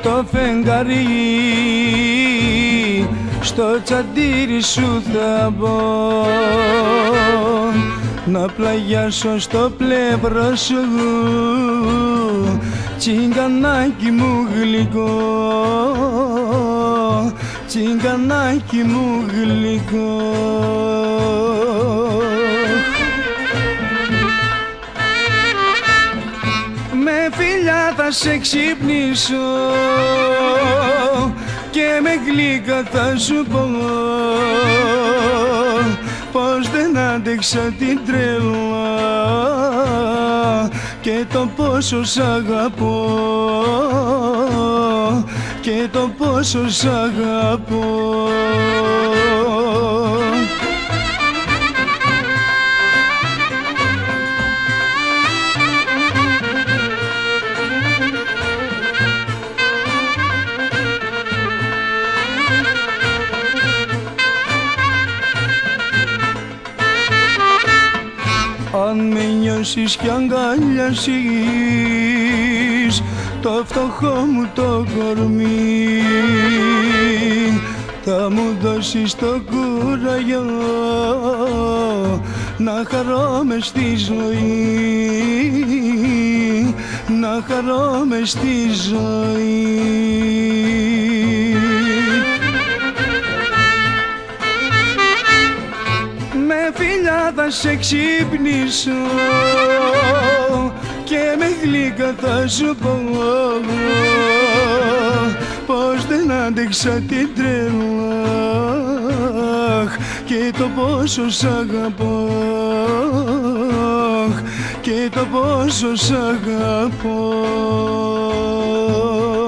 το φεγγάρι, στο τσαντήρι σου θα μπω, να πλαγιάσω στο πλευρό σου, τσιγκανάκι μου γλυκό, τσιγκανάκι μου γλυκό. Με φιλιά θα σε ξυπνήσω και με γλυκά θα σου πω πως δεν άντεξα την τρέλα και το πόσο σ' αγαπώ, και το πόσο σ' αγαπώ. Αν με νιώσεις κι αγκαλιάσεις το φτωχό μου το κορμί, θα μου δώσεις το κουράγιο να χαρώ μες στη ζωή, να χαρώ μες στη ζωή. Με φιλιά θα σε ξυπνήσω και με γλυκά θα σου πω πως δεν άντεξα την τρέλα και το πόσο σ' αγαπώ, και το πόσο σ' αγαπώ.